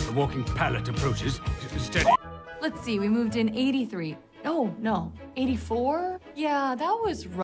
The walking pallet approaches. Steady. Let's see, we moved in 83. Oh, no, 84? Yeah, that was rough.